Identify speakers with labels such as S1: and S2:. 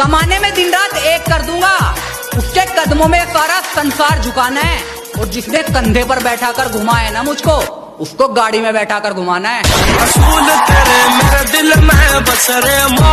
S1: कमाने में दिन रात एक कर दूंगा, उसके कदमों में सारा संसार झुकाना है। और जिसने कंधे पर बैठा कर घुमाया ना मुझको, उसको गाड़ी में बैठा कर घुमाना है।
S2: असूल तेरे मेरे दिल में बस रे।